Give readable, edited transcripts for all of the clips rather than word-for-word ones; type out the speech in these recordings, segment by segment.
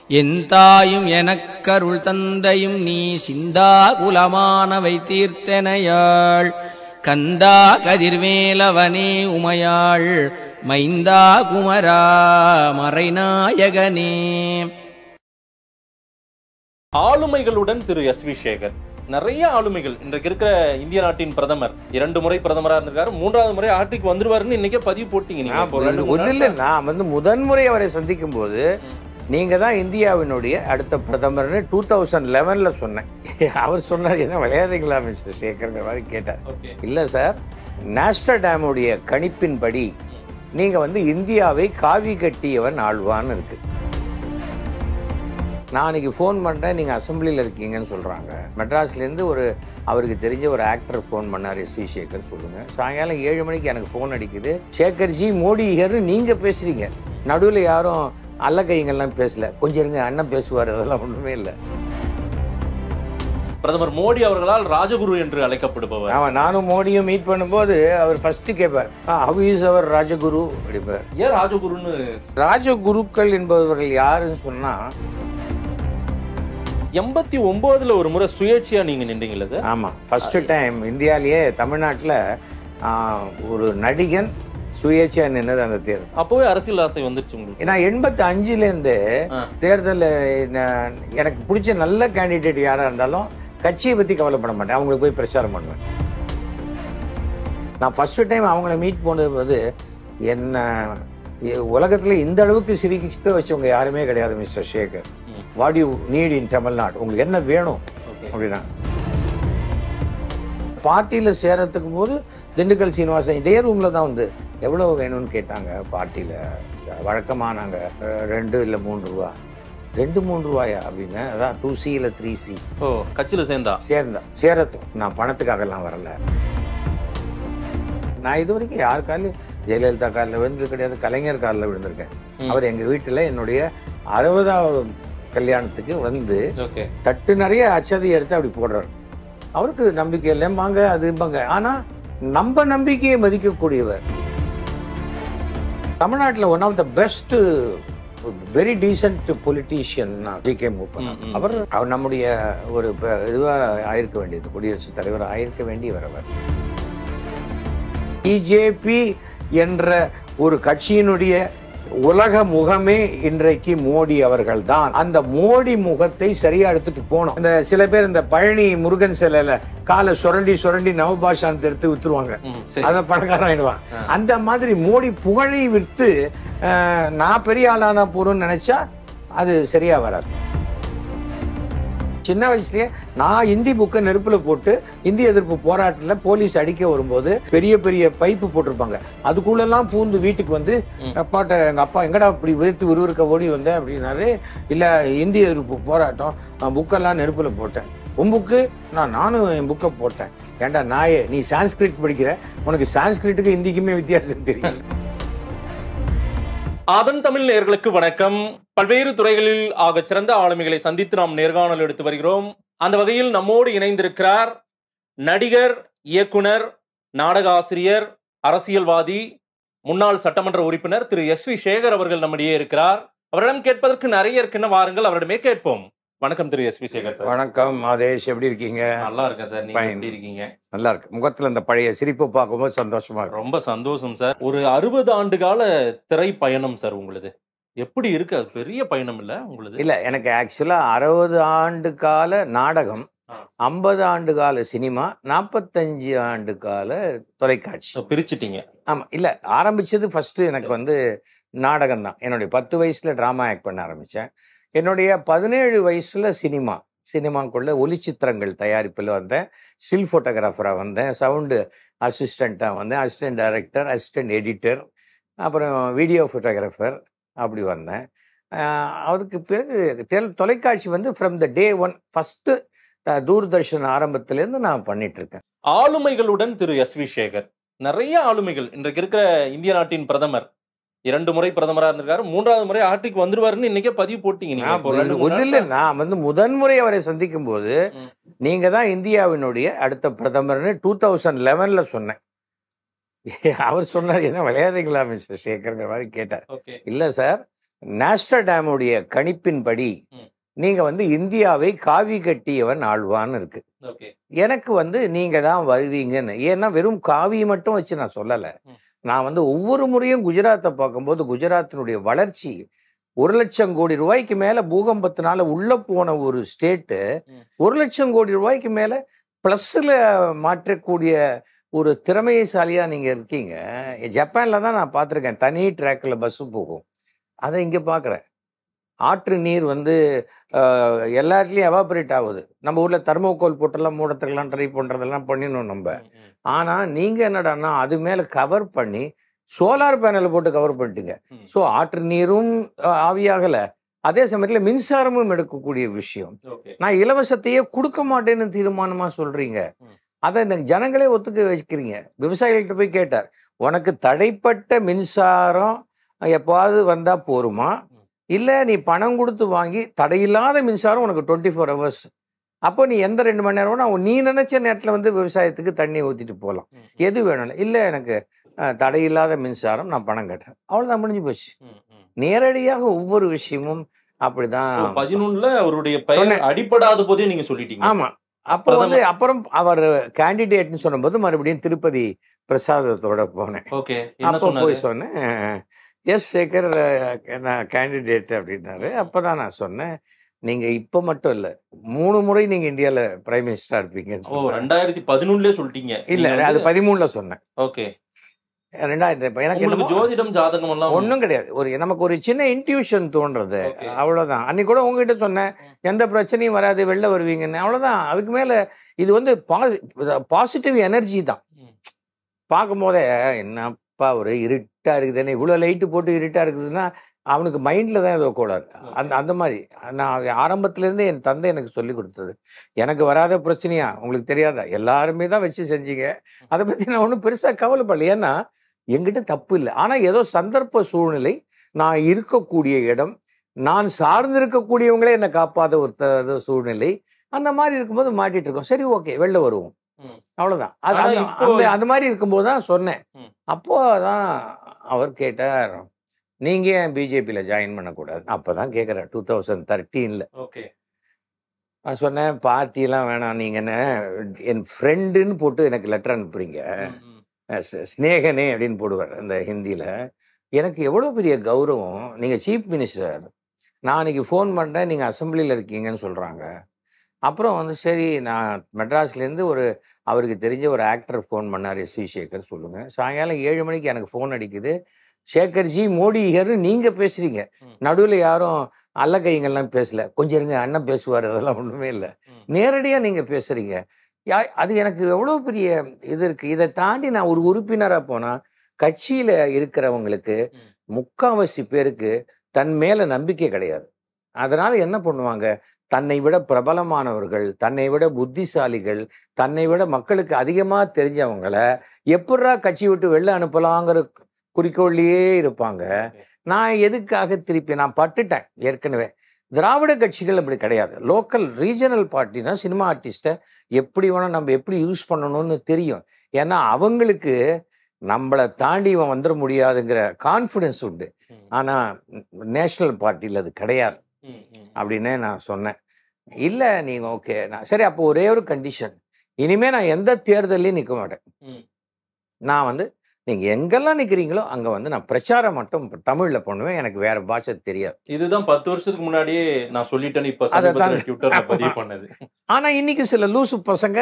என் தாயும் எனக்கருள் தந்தையும் நீ சிந்தா குலமானவை தீர்த்தனையாள் கந்தா கதிர்வேலவனே உமையாள் மைந்தா குமரா மறைநாயகனே. ஆளுமைகளுடன் திரு எஸ்.வி. சேகர். நிறைய ஆளுமைகள் இன்றைக்கு இருக்கிற இந்திய நாட்டின் பிரதமர் 2 முறை பிரதமரா இருந்திருக்காரு. 3வது முறை ஆட்சிக்கு வந்துருவாருன்னு இன்னைக்கே பதிவு போட்டீங்க. நீங்க நான் முதன்முறை அவரை சந்திக்கும் போது நீங்க தான் இந்தியாவினுடைய அடுத்த பிரதமர்னு 2011ல சொன்னேன். அவர் சொன்னார், என்ன விளையாடுறீங்களா மிஸ்டர் சேகர் மாதிரி கேட்டார். இல்ல சார், நாஸ்ட்ரடாமுடைய கணிப்பின்படி நீங்க இந்தியாவை காவி கட்டியவன் ஆழ்வான்னு இருக்கு. நான் அன்றைக்கி ஃபோன் பண்ணுறேன், நீங்கள் அசம்பிளியில் இருக்கீங்கன்னு சொல்கிறாங்க. மெட்ராஸ்லேருந்து அவருக்கு தெரிஞ்ச ஒரு ஆக்டர் ஃபோன் பண்ணார், எஸ்.வி. சேகர் சொல்லுங்கள். சாயங்காலம் 7 மணிக்கு எனக்கு ஃபோன் அடிக்குது, சேகர்ஜி மோடி ஹியர்னு நீங்கள் பேசுகிறீங்க. நடுவில் யாரும் அல்ல கைங்கெல்லாம் பேசல, கொஞ்சம் இருங்க அண்ணன் பேசுவார், அதெல்லாம் ஒன்றுமே இல்லை. பிரதமர் மோடி அவர்களால் ராஜகுரு என்று அழைக்கப்படுபவர். ஆமாம், நானும் மோடியும் மீட் பண்ணும்போது அவர் ஃபர்ஸ்ட் கேட்பார், ஹவ் இஸ் அவர் ராஜகுரு அப்படிப்பார். ஏன் ராஜகுருன்னு? ராஜகுருக்கள் என்பவர்கள் யாருன்னு சொன்னால் 89ல் ஒரு முறை சுயேட்சையா நீங்க நின்றீங்கல்ல சார்? ஆமா, ஃபர்ஸ்ட் டைம் இந்தியாவிலேயே தமிழ்நாட்டில் ஒரு நடிகன் சுயேட்சையா நின்னது அந்த தேர்தல். அப்போவே அரசியல் ஆசை வந்துருச்சு உங்களுக்கு? ஏன்னா 85லேருந்து தேர்தலில் எனக்கு பிடிச்ச நல்ல கேண்டிடேட் யாரா இருந்தாலும் கட்சியை பத்தி கவலைப்பட மாட்டேன், அவங்களுக்கு போய் பிரச்சாரம் பண்ணுவேன். நான் ஃபர்ஸ்ட் டைம் அவங்கள மீட் பண்ணும்போது என்ன உலகத்துல இந்த அளவுக்கு சிரிக்க வச்சவங்க யாருமே கிடையாது mister Sekhar. What you need in Tamil Nadu, உங்களுக்கு என்ன வேணும் அப்படின்னா. பார்ட்டியில சேரத்துக்கும் போது திண்டுக்கல் சீனிவாசன் இதே ரூம்ல தான் எவ்வளவு வேணும்னு கேட்டாங்க. பார்ட்டியில வழக்கமா நாங்க 2 இல்ல 3 ரூபா, 2-3 ரூபாயா அப்படின்னு. அதான் 2C இல்ல 3C. கட்சியில சேரத்தும் நான் பணத்துக்காக எல்லாம் வரல. நான் இது வரைக்கும் யார் காலையும் ஜெயலலிதா காலில் விழுந்தது கிடையாது, கலைஞர் காலில் விழுந்திருக்கேன். அவர் எங்க வீட்டுல என்னுடைய 60வது கல்யாணத்துக்கு தட்டு நிறைய அச்சதை எடுத்து அப்படி போடுறாரு. அவருக்கு நம்பிக்கை இல்லைம்பாங்க, அதும்பாங்க. ஆனா நம்ம நம்பிக்கையை மதிக்கக்கூடியவர். தமிழ்நாட்டில் one of the best very decent politician G K. Moopan. அவர் நம்முடைய ஒரு இதுவா ஆயிருக்க வேண்டியது, குடியரசுத் தலைவர் ஆயிருக்க வேண்டியவர். அவர் பிஜேபி என்ற ஒரு கட்சியினுடைய உலக முகமே இன்றைக்கு மோடி அவர்கள் தான். அந்த மோடி முகத்தை சரியா எடுத்துட்டு போனோம். இந்த சில பேர் இந்த பழனி முருகன் சிலையில காலை சுரண்டி நவபாஷான் எடுத்து வித்துருவாங்க, அத பணக்காரன் ஆயிடுவான். அந்த மாதிரி மோடி புகழை விற்று நான் பெரிய ஆளானா போறோம்னு நினைச்சா அது சரியா வராது. சின்ன வயசுலயே நான் இந்தி புக்கை நெருப்புல போட்டு இந்திய எதிர்ப்பு போராட்டத்தில் போலீஸ் அடிக்க வரும்போது பெரிய பெரிய பைப்பு போட்டிருப்பாங்க, அதுக்குள்ளெல்லாம் பூந்து வீட்டுக்கு அப்பாட்ட எங்க அப்பா எங்கடா இப்படி வேர்த்து விறுவிறுக்க ஓடி வந்தேன் அப்படின்னாரு. இல்ல இந்திய எதிர்ப்பு போராட்டம், நான் புக்கெல்லாம் நெருப்புல போட்டேன். உன் புக்கு நானும் என் புக்கை போட்டேன். ஏண்டா நாயே, நீ சான்ஸ்கிரிட் படிக்கிற, உனக்கு சான்ஸ்கிரிட்டுக்கு இந்திக்குமே வித்தியாசம் தெரியும். ஆதன் தமிழ் நேயர்களுக்கு வணக்கம். பல்வேறு துறைகளில் ஆக சிறந்த ஆளுமைகளை சந்தித்து நாம் நேர்காணல் எடுத்து வருகிறோம். அந்த வகையில் நம்மோடு இணைந்திருக்கிறார் நடிகர், இயக்குனர், நாடக ஆசிரியர், அரசியல்வாதி, முன்னாள் சட்டமன்ற உறுப்பினர் திரு எஸ்.வி. சேகர் அவர்கள் நம்மிடையே இருக்கிறார். அவரிடம் கேட்பதற்கு நிறைய இருக்குன்னு வாருங்கள், அவரிடமே கேட்போம். வணக்கம் திரு எஸ்.வி. சேகர் சார். வணக்கம் மாதேஷ், எப்படி இருக்கீங்க? நல்லா இருக்கேன் சார், நீங்க எப்படி இருக்கீங்க? நல்லா இருக்கு. முகத்துல இந்த பழைய சிரிப்பு பார்க்கும்போது சந்தோஷமா இருக்கு. ரொம்ப சந்தோஷம் சார். ஒரு 60 ஆண்டு கால திரை பயணம் சார் உங்களுது. எப்படி இருக்கு? அது பெரிய பயணம் இல்ல உங்களுது? இல்ல, எனக்கு ஆக்சுவலா 60 ஆண்டு கால நாடகம், 50 ஆண்டு கால சினிமா, 45 ஆண்டு கால தொலைக்காட்சி பிரிச்சுட்டீங்க. ஆமா, இல்ல ஆரம்பிச்சது ஃபர்ஸ்ட் எனக்கு நாடகம் தான். என்னுடைய 10 வயசுல டிராமா ஆக்ட் பண்ண ஆரம்பிச்சேன். என்னுடைய 17 வயசுல சினிமாக்குள்ள ஒளிச்சித்திரங்கள் தயாரிப்பில் வந்தேன். ஸ்டில் போட்டோகிராஃபரா வந்தேன், சவுண்டு அசிஸ்டண்டா வந்தேன், அசிஸ்டன்ட் டைரக்டர், அசிஸ்டன்ட் எடிட்டர், அப்புறம் வீடியோ போட்டோகிராஃபர், அப்படி வந்தேன். அதுக்கு பிறகு தொலைக்காட்சி from the day one first Doordarshan ஆரம்பத்திலேருந்து நான் பண்ணிட்டு இருக்கேன். ஆளுமைகளுடன் திரு எஸ்.வி. சேகர். நிறைய ஆளுமைகள் இன்றைக்கு இருக்கிற இந்திய நாட்டின் பிரதமர் 2 முறை பிரதமரா இருந்திருக்காரு. 3வது முறை ஆட்சிக்கு வந்துருவாருன்னு இன்னைக்கே பதிவு போட்டீங்க. நான் முதன்முறை அவரை சந்திக்கும் போது நீங்க தான் இந்தியாவினுடைய அடுத்த பிரதமர்னு 2011ல சொன்னேன். அவர் சொன்னார், என்ன விளையாடுறீங்களா மிஸ்டர் சேகர் மாதிரி கேட்டார். இல்ல சார், நாஸ்ட்ரடாமுடைய கணிப்பின்படி நீங்க வந்து இந்தியாவை காவி கட்டியவன் ஆழ்வான்னு இருக்கு. எனக்கு வந்து நீங்க தான் வருவீங்கன்னு. ஏன்னா வெறும் காவி மட்டும் வச்சு நான் சொல்லலை. நான் வந்து ஒவ்வொரு முறையும் குஜராத்தை பார்க்கும்போது குஜராத்தினுடைய வளர்ச்சி 1,00,000 கோடி ரூபாய்க்கு மேல பூகம்பத்தினால உள்ள போன ஒரு ஸ்டேட்டு 1,00,000 கோடி ரூபாய்க்கு மேல பிளஸ்ல மாற்றக்கூடிய ஒரு திறமைசாலியா நீங்க இருக்கீங்க. ஜப்பான்ல தான் நான் பார்த்துருக்கேன், தனி ட்ராக்ல பஸ் போகும். அதை இங்க பார்க்குறேன். ஆற்று நீர் வந்து எல்லா இடத்துலையும் எவாபரேட் ஆகுது. நம்ம ஊர்ல தெர்மோகோல் போட்டெல்லாம் மூடத்துக்கெல்லாம் ட்ரை பண்றதெல்லாம் பண்ணிடணும் நம்ம. ஆனா நீங்க என்னடான்னா அது மேல கவர் பண்ணி சோலார் பேனல் போட்டு கவர் பண்ணிட்டீங்க. ஸோ ஆற்று நீரும் ஆவியாகல, அதே சமயத்துல மின்சாரமும் எடுக்கக்கூடிய விஷயம். நான் இலவசத்தையே கொடுக்க மாட்டேன்னு தீர்மானமா சொல்றீங்க. அதை இந்த ஜனங்களே ஒத்துக்க வைக்கிறீங்க. விவசாயிகள்கிட்ட போய் கேட்டார், உனக்கு தடைப்பட்ட மின்சாரம் எப்பாவது வந்தா போருமா, இல்ல நீ பணம் கொடுத்து வாங்கி தடையில்லாத மின்சாரம் உனக்கு 24 hours, அப்போ நீ எந்த 2 மணி நேரம் நீ நினைச்ச நேரத்துல வந்து விவசாயத்துக்கு தண்ணி ஊத்திட்டு போகலாம், எது வேணும்? இல்ல எனக்கு தடையில்லாத மின்சாரம், நான் பணம் கட்டுறேன், அவ்வளவுதான், முடிஞ்சு போச்சு. நேரடியாக ஒவ்வொரு விஷயமும் அப்படிதான். 11ல அவருடைய பெயர் அடிப்படாத போதே நீங்க சொல்லிட்டீங்க. ஆமா. அப்போ வந்து அப்புறம் அவர் கேண்டிடேட்னு சொன்னபோது மறுபடியும் திருப்பதி பிரசாதத்தோட போனேன். அப்போ போய் சொன்னேன், எஸ் சேகர் கேண்டிடேட் அப்படின்னாரு. அப்பதான் நான் சொன்னேன், நீங்க இப்ப மட்டும் இல்ல 3 முறை நீங்க இந்தியால பிரைம் மினிஸ்டரா இருப்பீங்க. 2011 சொல்லிட்டீங்க. இல்ல அது 13ல சொன்னேன். ஓகே. 2000 எனக்கு ஜோதிடம் ஜாதகம் எல்லாம் ஒன்றும் கிடையாது. நமக்கு ஒரு சின்ன இன்ட்யூஷன் தோன்றது, அவ்வளவுதான். அன்னைக்கு கூட உங்ககிட்ட சொன்னேன், எந்த பிரச்சனையும் வராது, வெளில வருவீங்கன்னு, அவ்வளவுதான். அதுக்கு மேல இது வந்து பாசிட்டிவ் எனர்ஜி தான். பார்க்கும் போதே என்னப்பா ஒரு இருட்டா இருக்குதுன்னு, இவ்வளவு லைட்டு போட்டு இருட்டா இருக்குதுன்னா அவனுக்கு மைண்ட்ல தான் ஏதோ கோளாறு. அந்த மாதிரி நான் ஆரம்பத்துல இருந்தே என் தந்தை எனக்கு சொல்லி கொடுத்தது. எனக்கு வராத பிரச்சனையா உங்களுக்கு தெரியாதா, எல்லாருமே தான் வச்சு செஞ்சீங்க, அதை பத்தி நான் ஒன்றும் பெருசா கவலைப்படல. ஏன்னா என்கிட்ட தப்பு இல்லை. ஆனா ஏதோ சந்தர்ப்ப சூழ்நிலை, நான் இருக்கக்கூடிய இடம், நான் சார்ந்து இருக்கக்கூடியவங்களே என்னை காப்பாத ஒரு சூழ்நிலை, அந்த மாதிரி இருக்கும்போது மாட்டிட்டு இருக்கோம். சரி, ஓகே, வெளில வருவோம், அவ்வளவுதான். அந்த மாதிரி இருக்கும்போது தான் சொன்னேன். அப்போதான் அவர் கேட்டார், நீங்க ஏன் பிஜேபியில ஜாயின் பண்ணக்கூடாது? அப்பதான் கேட்கிறேன், 2013ல. நான் சொன்னேன், பார்ட்டிலாம் வேணாம், நீங்க என்ன என் ஃப்ரெண்டுன்னு போட்டு எனக்கு லெட்டர் அனுப்புறீங்க, ஸ்னேகனே அப்படின்னு போடுவார் அந்த ஹிந்தியில. எனக்கு எவ்வளவு பெரிய கௌரவம். நீங்க சீஃப் மினிஸ்டர், நான் அன்னைக்கு ஃபோன் பண்றேன், நீங்க அசம்பிளியில் இருக்கீங்கன்னு சொல்றாங்க. அப்புறம் வந்து சரி, நான் மெட்ராஸ்லேருந்து அவருக்கு தெரிஞ்ச ஒரு ஆக்டர் ஃபோன் பண்ணார், எஸ் வி சேகர், சொல்லுங்க. சாயங்காலம் 7 மணிக்கு எனக்கு ஃபோன் அடிக்குது, சேகர்ஜி மோடி ஹியர்னு நீங்க பேசுறீங்க. நடுவில் யாரும் அல்ல கைங்கெல்லாம் பேசல, கொஞ்சம் இருங்க அண்ணன் பேசுவார், அதெல்லாம் ஒண்ணுமே இல்லை, நேரடியா நீங்க பேசுறீங்க. அது எனக்கு எவ்வளவு பெரிய இது இருக்கு. இதை தாண்டி நான் ஒரு உறுப்பினரா போனா கட்சியில இருக்கிறவங்களுக்கு 3/4 பேருக்கு தன் மேல நம்பிக்கை கிடையாது. அதனால என்ன பண்ணுவாங்க, தன்னை விட பிரபலமானவர்கள், தன்னை விட புத்திசாலிகள், தன்னை விட மக்களுக்கு அதிகமா தெரிஞ்சவங்கள எப்படா கட்சி விட்டு வெளில அனுப்பலாங்கிற குறிக்கோள்லயே இருப்பாங்க. நான் எதுக்காக திருப்பி, நான் பட்டுட்டேன் ஏற்கனவே. திராவிட கட்சிகள் அப்படி கிடையாது. லோக்கல் ரீஜனல் பார்ட்டினா சினிமா ஆர்டிஸ்ட்டை எப்படி வேணா நம்ம எப்படி யூஸ் பண்ணணும்னு தெரியும். ஏன்னா அவங்களுக்கு நம்மளை தாண்டி இவன் வந்துட முடியாதுங்கிற கான்ஃபிடன்ஸ் உண்டு. ஆனா நேஷனல் பார்ட்டியில் அது கிடையாது அப்படின்னு நான் சொன்னேன். இல்லை நீங்க ஓகே, நான் சரி, அப்போ ஒரே ஒரு கண்டிஷன், இனிமே நான் எந்த தேர்தலையும் நிற்க மாட்டேன். நான் வந்து நீங்க எங்கெல்லாம் நிக்கிறீங்களோ அங்க வந்து நான் பிரச்சாரம் மட்டும் தமிழ்ல பண்ணுவேன், எனக்கு வேற பாஷை தெரியாது. இதுதான் 10 வருஷத்துக்கு முன்னாடியே நான் சொல்லிட்டேன்னு இப்ப ட்விட்டர்ல பதிவு பண்ணது. ஆனா இன்னைக்கு சில லூசு பசங்க,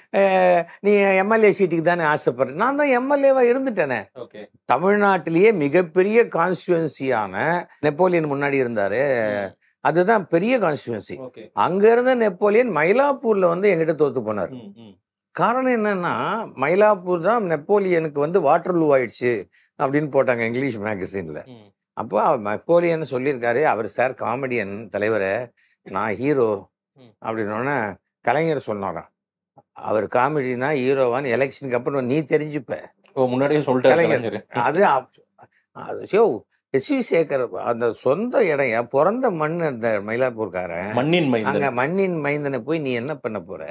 நீ எம்எல்ஏ சீட்டுக்கு தானே ஆசைப்படுற, நான் தான் எம்எல்ஏவா இருந்துட்டேனே. தமிழ்நாட்டிலேயே மிகப்பெரிய கான்ஸ்டிடுவன்சியான நெப்போலியன் முன்னாடி இருந்தாரு, அதுதான் பெரிய கான்ஸ்டிடுவன்சி. அங்க இருந்த நெப்போலியன் மயிலாப்பூர்ல வந்து எங்கிட்ட தோத்து போனார். காரணம் என்னன்னா, மயிலாப்பூர் தான் நெப்போலியனுக்கு வந்து வாட்டர்லூ ஆயிடுச்சு அப்படின்னு போட்டாங்க இங்கிலீஷ் மேகசின்ல. அப்போ நெப்போலியன் சொல்லியிருக்காரு, அவர் சார் காமெடியன் தலைவரை, நான் ஹீரோ அப்படின்னோடனே கலைஞர் சொன்னாராம், அவர் காமெடினா ஹீரோவான்னு எலெக்ஷனுக்கு அப்புறம் நீ தெரிஞ்சுப்ப. முன்னாடியே சொல்லிட்டு அது எஸ் வி சேகர் அந்த சொந்த இடம், பிறந்த மண் அந்த மயிலாப்பூர்காரன், மண்ணின் மைந்தனை போய் நீ என்ன பண்ண போற?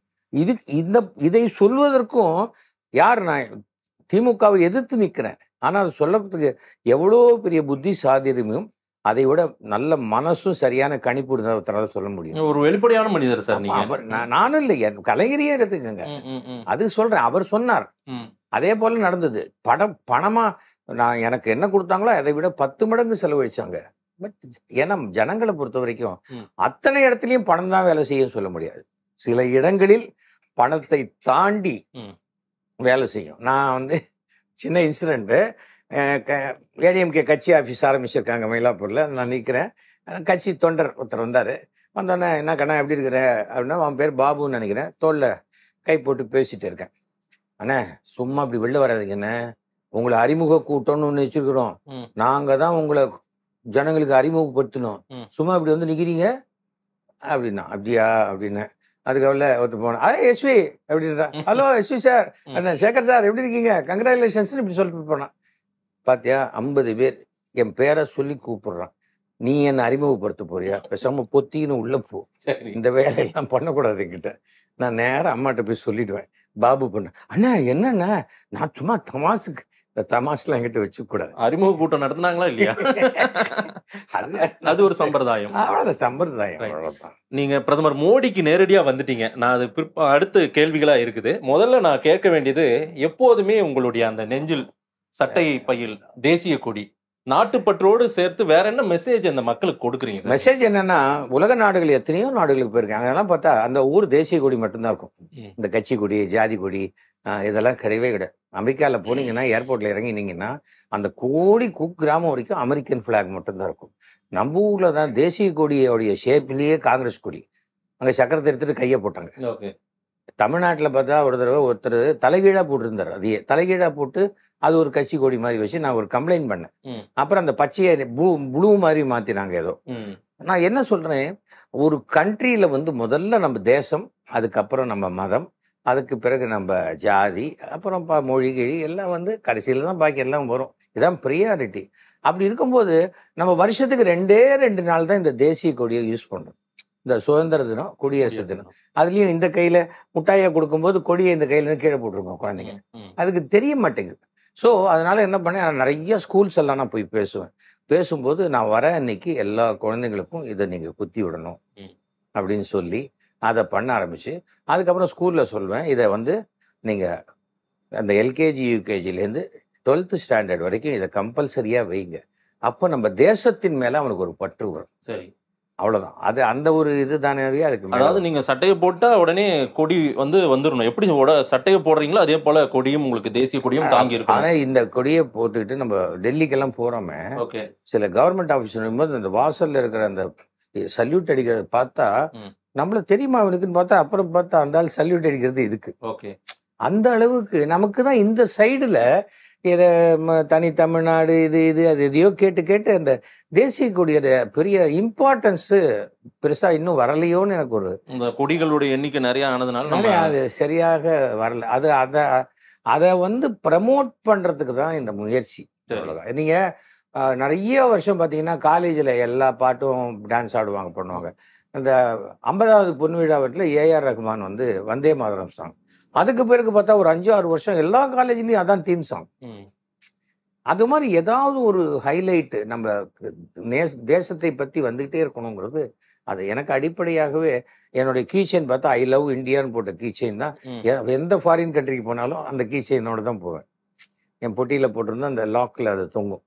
இதை சொல்வதற்கும் யார், நான் திமுகவை எதிர்த்து நிற்கிறேன், ஆனா அது சொல்லறதுக்கு எவ்வளோ பெரிய புத்தி சாதுரியமும் அதை விட நல்ல மனசும் சரியான கணிப்பு இருந்தால் சொல்ல முடியும். ஒரு வெளிப்படையான மனிதர் சார் நீங்க. நானும் இல்லை, கலைஞரையே எடுத்துக்கங்க. அது சொல்றேன், அவர் சொன்னார். அதே போல நடந்தது. பணமா நான் எனக்கு என்ன கொடுத்தாங்களோ அதை விட 10 மடங்கு செலவழிச்சாங்க. பட் ஏன்னா ஜனங்களை பொறுத்த வரைக்கும் அத்தனை இடத்துலயும் பணம் தான் வேலை செய்யும் சொல்ல முடியாது. சில இடங்களில் பணத்தை தாண்டி வேலை செய்யும். நான் வந்து சின்ன இன்சிடென்ட்டு, ஏடிஎம்கே கட்சி ஆஃபீஸ் ஆரம்பிச்சிருக்காங்க மயிலாப்பூரில். நான் நிற்கிறேன், கட்சி தொண்டர் ஒருத்தர் வந்தார். வந்தோடனே என்ன கண்ணா எப்படி இருக்கிற அப்படின்னா, அவன் பேர் பாபுன்னு நினைக்கிறேன். தோளில் கை போட்டு பேசிட்டு இருக்கேன். அண்ணே சும்மா அப்படி வெளில வராதிங்கண்ணே, உங்களை அறிமுக கூட்டம்னு ஒன்று வச்சுருக்குறோம், நாங்கள் தான் உங்களை ஜனங்களுக்கு அறிமுகப்படுத்தணும், சும்மா இப்படி வந்து நிற்கிறீங்க அப்படின்னா. அப்படியா அப்படின்னு அதுக்கவல ஒருத்த போனேன். எஸ்வி அப்படின்றா. ஹலோ எஸ்வி சார், அண்ணா சேகர் சார் எப்படி இருக்கீங்க, கங்க்ராச்சுலேஷன்ஸ் இப்படி சொல்லிட்டு போனான். பாத்தியா 50 பேர் என் பேரை சொல்லி கூப்பிடுறான். நீ என்ன அறிமுகப்படுத்த போறியா, பேசாம பொத்தின்னு உள்ள போ, இந்த வேலையெல்லாம் பண்ணக்கூடாது என்கிட்ட. நான் நேரம் அம்மாட்ட போய் சொல்லிடுவேன். பாபு பண்ண அண்ணா என்னண்ணா, நான் சும்மா தமாசுக்கு, இந்த தமாசுலாம் என்கிட்ட வச்சுக்க கூடாது. அறிமுக கூட்டம் நடத்தினாங்களா இல்லையா? அது ஒரு சம்பிரதாயம். அவ்வளவு சம்பிரதாயம். அவ்வளவுதான். நீங்க பிரதமர் மோடிக்கு நேரடியா வந்துட்டீங்க. நான் அது அடுத்த கேள்விகளா இருக்குது. முதல்ல நான் கேட்க வேண்டியது, எப்போதுமே உங்களுடைய அந்த நெஞ்சில் சட்டை பையில் தேசிய கொடி, நாட்டுப்பற்றோடு சேர்த்து வேற என்ன மெசேஜ் அந்த மக்களுக்கு கொடுக்குறீங்க? மெசேஜ் என்னன்னா, உலக நாடுகள் எத்தனையோ நாடுகளுக்கு போயிருக்காங்க, அங்கெல்லாம் பார்த்தா அந்த ஊர் தேசிய கொடி மட்டும்தான் இருக்கும். இந்த கட்சி கொடி, ஜாதி கொடி இதெல்லாம் கிடையவே கிடையாது. அமெரிக்காவில் போனீங்கன்னா, ஏர்போர்ட்ல இறங்கினீங்கன்னா, அந்த கோடி கிராமம் வரைக்கும் அமெரிக்கன் ஃபிளாக் மட்டும்தான் இருக்கும். நம்ம ஊர்ல தான் தேசிய கொடியோடைய ஷேப்லயே காங்கிரஸ் கொடி, அங்கே சக்கரத்தை எடுத்துட்டு கையை போட்டாங்க. தமிழ்நாட்டில் பார்த்தா ஒரு தடவை ஒருத்தர் தலைகீழா போட்டிருந்தார். அதையே தலைகீழா போட்டு அது ஒரு கட்சி கொடி மாதிரி வச்சு நான் ஒரு கம்ப்ளைண்ட் பண்ணேன். அப்புறம் அந்த பச்சையை ப்ளூ மாதிரி மாத்தினாங்க ஏதோ. நான் என்ன சொல்றேன், ஒரு கண்ட்ரியில வந்து முதல்ல நம்ம தேசம், அதுக்கப்புறம் நம்ம மதம், அதுக்கு பிறகு நம்ம ஜாதி, அப்புறம் மொழி கிழி எல்லாம் வந்து கடைசியில தான் பாக்கி எல்லாம் வரும். இதான் ப்ரியாரிட்டி. அப்படி இருக்கும்போது நம்ம வருஷத்துக்கு 2 நாள் தான் இந்த தேசிய கொடியை யூஸ் பண்றோம். இந்த சுதந்திர தினம், குடியரசு தினம். அதுலயும் இந்த கையில முட்டாயை கொடுக்கும்போது கொடியை இந்த கையில இருந்து கீழே போட்டிருக்கோம் குழந்தைங்க. அதுக்கு தெரிய மாட்டேங்குது. ஸோ அதனால என்ன பண்ணேன், நான் நிறைய ஸ்கூல்ஸ் எல்லாம் நான் போய் பேசுவேன். பேசும்போது நான் வர அன்னைக்கு எல்லா குழந்தைங்களுக்கும் இதை நீங்க குத்தி விடணும் அப்படின்னு சொல்லி அதை பண்ண ஆரம்பிச்சு, அதுக்கப்புறம் ஸ்கூல்ல சொல்வேன், இதை வந்து நீங்க அந்த எல்கேஜி யூகேஜிலேருந்து 12th ஸ்டாண்டர்ட் வரைக்கும் இதை கம்பல்சரியா வைங்க. அப்போ நம்ம தேசத்தின் மேல அவனுக்கு ஒரு பற்று வரும். சரி, அவ்வளவுதான். அது அந்த ஒரு இது தானே. அதுக்கு அதாவது நீங்க சட்டையை போட்டா உடனே கொடி வந்துடணும். எப்படி சட்டையை போடுறீங்களோ அதே போல கொடியும், உங்களுக்கு தேசிய கொடியும் தாங்கி இருக்கும். ஆனா இந்த கொடியை போட்டுக்கிட்டு நம்ம டெல்லிக்கெல்லாம் போறோமே, சில கவர்மெண்ட் ஆபீஸ் போது அந்த வாசல்ல இருக்கிற அந்த சல்யூட் அடிக்கிறத பார்த்தா நம்மள தெரியுமா அவனுக்குன்னு பார்த்தா, அப்புறம் பார்த்தா அந்த ஆள் சல்யூட் அடிக்கிறது இதுக்கு. அந்த அளவுக்கு நமக்கு தான் இந்த சைடுல இதை தனி தமிழ்நாடு இது அது எதையோ கேட்டு அந்த தேசிய கொடியோட பெரிய இம்பார்ட்டன்ஸ் பெருசா இன்னும் வரலையோன்னு எனக்கு ஒரு, இந்த கொடிகளுடைய எண்ணிக்கை நிறைய ஆனதுனால அது சரியாக வரல. அதை வந்து ப்ரமோட் பண்றதுக்கு தான் இந்த முயற்சி. நீங்க நிறைய வருஷம் பார்த்தீங்கன்னா காலேஜில் எல்லா பாட்டும் டான்ஸ் ஆடுவாங்க, பண்ணுவாங்க. அந்த 50வது பொன் விழாவத்தில் ஏஆர் ரஹ்மான் வந்து வந்தே மாதரம் சாங், அதுக்கு பிறகு பார்த்தா ஒரு 5-6 வருஷம் எல்லா காலேஜ்லயும் அதான் தீம் சாங். அது மாதிரி ஏதாவது ஒரு ஹைலைட் நம்ம தேசத்தை பத்தி வந்துகிட்டே இருக்கணுங்கிறது அது எனக்கு அடிப்படையாகவே. என்னுடைய கீச்செயின் பார்த்தா ஐ லவ் இந்தியான்னு போட்ட கீச்செயின் தான். எந்த ஃபாரின் கண்ட்ரிக்கு போனாலும் அந்த கீச்செயினோட தான் போவேன். என் பொட்டியில போட்டிருந்தா அந்த லாக்ல அது தொங்கும்.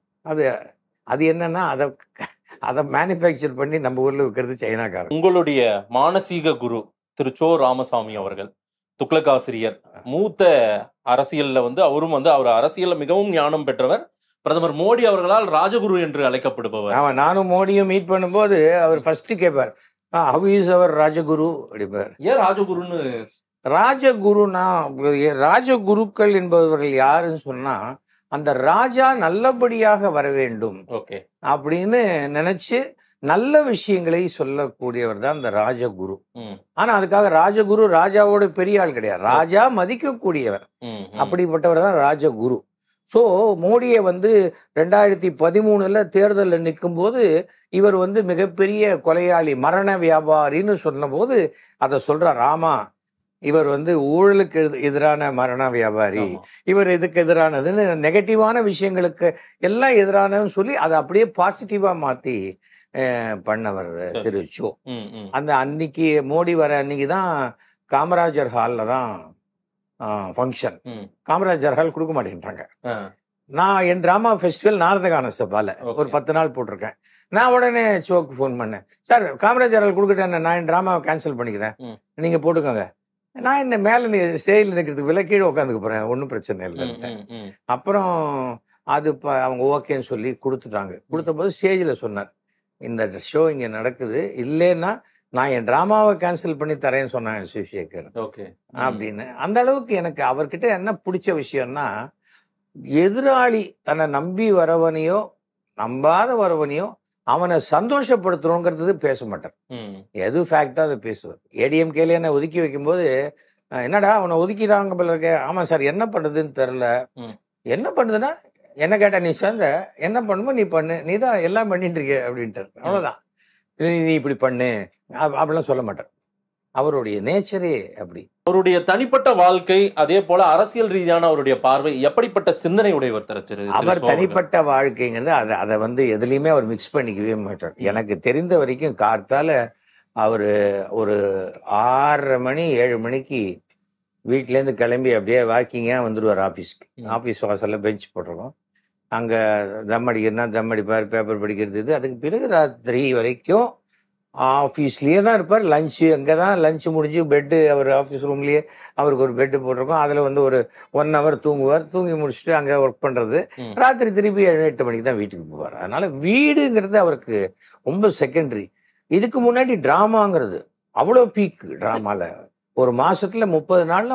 அது என்னன்னா அதை மேனுஃபேக்சர் பண்ணி நம்ம ஊர்ல விற்கிறது சைனாக்காரன். உங்களுடைய மானசீக குரு திரு சோ ராமசாமி அவர்கள் துக்ளக் ஆசிரியர், மூத்த அரசியல்ல அவரும் அவர் அரசியல்ல மிகவும் ஞானம் பெற்றவர். பிரதமர் மோடி அவர்களால் ராஜகுரு என்று அழைக்கப்படுபவர். ஆமா, நானும் மோடியும் மீட் பண்ணும்போது அவர் ஃபர்ஸ்ட் கேட்பார், ஹவ் இஸ் அவர் ராஜகுரு அப்படிப்பார். ஏன் ராஜகுருன்னு? ராஜகுருனா, ராஜகுருக்கள் என்பவர்கள் யாருன்னு சொன்னா, அந்த ராஜா நல்லபடியாக வர வேண்டும் அப்படின்னு நினைச்சு நல்ல விஷயங்களை சொல்லக்கூடியவர் தான் இந்த ராஜகுரு. ஆனா அதுக்காக ராஜகுரு ராஜாவோட பெரிய ஆள் கிடையாது, ராஜா மதிக்கக்கூடியவர், அப்படிப்பட்டவர் தான் ராஜகுரு. ஸோ மோடியை 2013 தேர்தலில் நிற்கும் போது இவர் மிகப்பெரிய கொலையாளி, மரண வியாபாரின்னு சொன்ன போது அதை சொல்றார், ஆமா இவர் வந்து ஊழலுக்கு எதிரான மரண வியாபாரி, இவர் இதுக்கு எதிரானதுன்னு நெகட்டிவான விஷயங்களுக்கு எல்லாம் எதிரானதுன்னு சொல்லி அதை அப்படியே பாசிட்டிவா மாத்தி பண்ணவர் திரு சோ. அந்த அன்னைக்கு மோடி வர அன்னைக்கு தான் காமராஜர் ஹால்ல தான் ஃபங்க்ஷன். காமராஜர் ஹால் கொடுக்க மாட்டேன்றாங்க. நான் என் டிராமா ஃபெஸ்டிவல் நாரதகான சபால ஒரு 10 நாள் போட்டிருக்கேன். நான் உடனே ஷோக்கு ஃபோன் பண்ணேன், சார் காமராஜர் ஹால் கொடுக்கட்டேன், நான் என் டிராமாவை கேன்சல் பண்ணிக்கிறேன், நீங்க போட்டுக்கோங்க. நான் இந்த மேல ஸ்டேஜில் நிற்கிறதுக்கு விலை கீழே உட்காந்துக்க போறேன், ஒன்றும் பிரச்சனை இல்லை. அப்புறம் அது அவங்க ஓகேன்னு சொல்லி கொடுத்துட்டாங்க. கொடுத்த போது ஸ்டேஜில் சொன்னார், இந்த ஷோ இங்க நடக்குது, இல்லைன்னா நான் என் டிராமாவை கேன்சல் பண்ணி தரேன்னு சொன்னாங்க சிவசேகர் அப்படின்னு. அந்த அளவுக்கு எனக்கு அவர்கிட்ட என்ன பிடிச்ச விஷயம்னா, எதிராளி தன்னை நம்பி வரவனையோ நம்பாத வரவனையோ அவனை சந்தோஷப்படுத்தணுங்கிறது பேச மாட்டார். எது ஃபேக்டா அதை பேசுவார். ஏடிஎம்கேல என்ன ஒதுக்கி வைக்கும்போது, என்னடா அவனை ஒதுக்கிடாங்க போல இருக்க, ஆமா சார் என்ன பண்ணுறதுன்னு தெரில, என்ன பண்ணுதுன்னா என்ன கேட்டா நீ சேர்ந்த என்ன பண்ணுமோ நீ பண்ணு, நீ தான் எல்லாம் பண்ணிட்டு இருக்க அப்படின்ட்டு. அவ்வளவுதான், நீ இப்படி பண்ணு அப்படிலாம் சொல்ல மாட்டார். அவருடைய நேச்சரே அப்படி. அவருடைய தனிப்பட்ட வாழ்க்கை, அதே போல அரசியல் ரீதியான அவருடைய பார்வை, எப்படிப்பட்ட சிந்தனை உடையவர் தரச்சு? அவர் தனிப்பட்ட வாழ்க்கைங்கிறது அதை வந்து எதுலையுமே அவர் மிக்ஸ் பண்ணிக்கவே மாட்டார். எனக்கு தெரிந்த வரைக்கும் கார்த்தால அவரு ஒரு 6:30 மணி 7 மணிக்கு வீட்டிலேருந்து கிளம்பி அப்படியே வாக்கிங்கா வந்துடுவார் ஆஃபீஸ்க்கு. ஆஃபீஸ் வாசல்ல பெஞ்ச் போட்டிருக்கோம், அங்க தம் அடிக்கிறதுனா தம் அடிப்பார், பேப்பர் படிக்கிறது இது. அதுக்கு பிறகு ராத்திரி வரைக்கும் ஆஃபீஸ்லேயே தான் இருப்பார். லஞ்சு அங்கே தான், லஞ்சு முடிஞ்சு பெட்டு அவர் ஆஃபீஸ் ரூம்லேயே அவருக்கு ஒரு பெட்டு போட்டிருக்கோம், அதில் வந்து ஒரு 1 hour தூங்குவார். தூங்கி முடிச்சுட்டு அங்கே ஒர்க் பண்ணுறது. ராத்திரி திருப்பி 7-8 மணிக்கு தான் வீட்டுக்கு போவார். அதனால வீடுங்கிறது அவருக்கு ரொம்ப செகண்டரி. இதுக்கு முன்னாடி ட்ராமாங்கிறது அவ்வளோ பீக். ட்ராமால ஒரு மாசத்துல 30 நாள்ல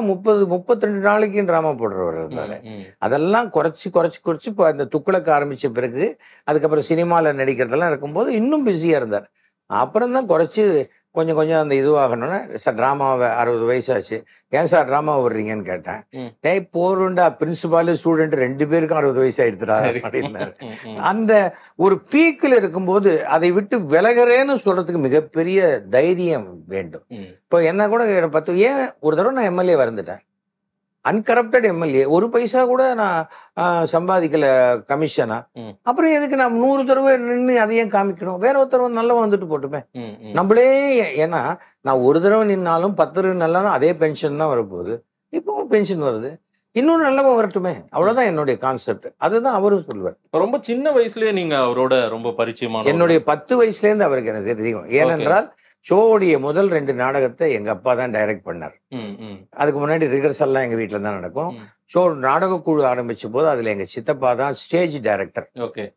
32 நாளைக்கும் ட்ராமா போடுறவர் இருந்தாரு. அதெல்லாம் குறைச்சு இப்போ அந்த துக்குளக்க ஆரம்பிச்ச பிறகு அதுக்கப்புறம் சினிமாவில் நடிக்கிறதெல்லாம் இருக்கும்போது இன்னும் பிஸியா இருந்தார். அப்புறம் தான் குறைச்சி கொஞ்சம் அந்த இதுவாகணும்னா, சார் ட்ராமாவை 60 வயசாச்சு, ஏன் சார் ட்ராமா விடுறீங்கன்னு கேட்டேன். டேய் போருண்டா, பிரின்சிபாலு ஸ்டூடெண்ட் 2 பேருக்கும் 60 வயசு ஆயிடுத்துறா அப்படின்னாரு. அந்த ஒரு பீக்கில் இருக்கும்போது அதை விட்டு விலகிறேன்னு சொல்றதுக்கு மிகப்பெரிய தைரியம் வேண்டும். இப்போ என்ன கூட 10 ஏன் ஒரு தடவை நான் எம்எல்ஏ வந்துட்டேன், அன்கரப்டட் எம்எல்ஏ, ஒரு பைசா கூட நான் சம்பாதிக்கல கமிஷனா. அப்புறம் எதுக்கு நான் 100 தடவை நின்று அதையும் காமிக்கணும்? வேற ஒருத்தர் நல்லவன் வந்துட்டு போட்டுமே நம்மளே. ஏன்னா நான் ஒரு தடவை நின்னாலும் 10 தடவை நல்லாலும் அதே பென்ஷன் தான் வரப்போகுது. இப்பவும் பென்ஷன் வருது, இன்னொரு நல்லவன் வரட்டுமே, அவ்வளவுதான் என்னுடைய கான்செப்ட். அதுதான் அவரும் சொல்லுவார். ரொம்ப சின்ன வயசுலயே நீங்க அவரோட ரொம்ப பரிச்சயமான? என்னுடைய 10 வயசுல இருந்து அவருக்கு எனக்கு தெரியும். ஏனென்றால் ஷோவுடைய முதல் 2 நாடகத்தை எங்க அப்பா தான் டைரக்ட் பண்ணார். அதுக்கு முன்னாடி ரிஹர்சல்லாம் எங்க வீட்டுல தான் நடக்கும். ஷோ நாடக குழு ஆரம்பிச்ச போது அதுல எங்க சித்தப்பா தான் ஸ்டேஜ் டைரக்டர்.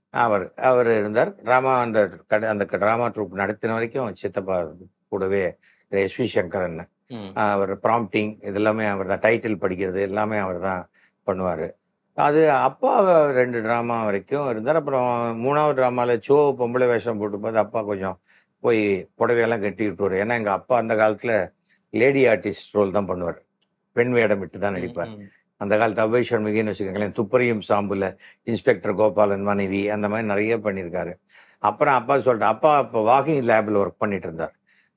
அவர் இருந்தார். அந்த டிராமா ட்ரூப் நடத்தின வரைக்கும் சித்தப்பா கூடவே எஸ்.வி. சங்கரன், அவர் ப்ராம்ப்டிங் இதெல்லாமே அவர் தான், டைட்டில் படிக்கிறது எல்லாமே அவர் தான் பண்ணுவாரு. அது அப்பா 2 டிராமா வரைக்கும் இருந்தார். அப்புறம் 3வது டிராமால ஷோ பொம்பளை வேஷம் போட்டு போது அப்பா கொஞ்சம் போய் புடவையெல்லாம் கட்டி விட்டுருவார். ஏன்னா எங்கள் அப்பா அந்த காலத்தில் லேடி ஆர்டிஸ்ட் ரோல் தான் பண்ணுவார், பெண் வேடம் விட்டு தான் நடிப்பார். அந்த காலத்து அபய் சண்முகின்னு வச்சுக்கோங்களேன், துப்பறியும் சாம்புல இன்ஸ்பெக்டர் கோபாலன் மனைவி அந்த மாதிரி நிறைய பண்ணியிருக்காரு. அப்புறம் அப்பா சொல்லிட்டு, அப்பா இப்போ வாக்கிங் லேபில் ஒர்க் பண்ணிட்டு இருந்தார்.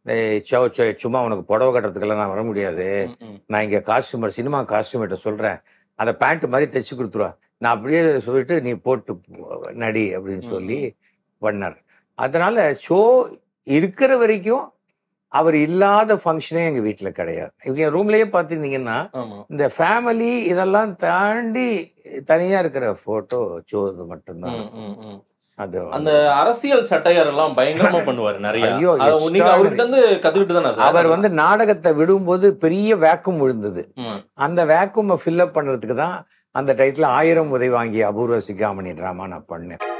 சும்மா உனக்கு புடவை கட்டுறதுக்கெல்லாம் நான் வர முடியாது, நான் இங்கே காஸ்டியூமர் சினிமா காஸ்டியூமர்கிட்ட சொல்கிறேன், அதை பேண்ட் மாதிரி தைச்சு கொடுத்துருவா, நான் அப்படியே சொல்லிட்டு நீ போட்டு நடி அப்படின்னு சொல்லி பண்ணார். அதனால ஷோ இருக்கிற வரைக்கும் அவர் இல்லாத ஃபங்க்ஷனே எங்க வீட்டுல கிடையாது. இவங்க ரூம்லயே பாத்தீங்கன்னா இந்த ஃபேமிலி இதெல்லாம் தாண்டி தனியா இருக்கிற போட்டோ ஷோ மட்டும்தான். அது அந்த அரசியல் சட்டையர் எல்லாம் பயங்கரமா பண்ணுவாரு நிறைய. அவர் வந்து நாடகத்தை விடும்போது பெரிய வேக்கம் விழுந்தது. அந்த வேக்கம் ஃபில் அப் பண்றதுக்கு தான் அந்த டைட்டில் 1000 உதை வாங்கிய அபூர்வ சிகாமணி டிராமா நான் பண்ணேன்.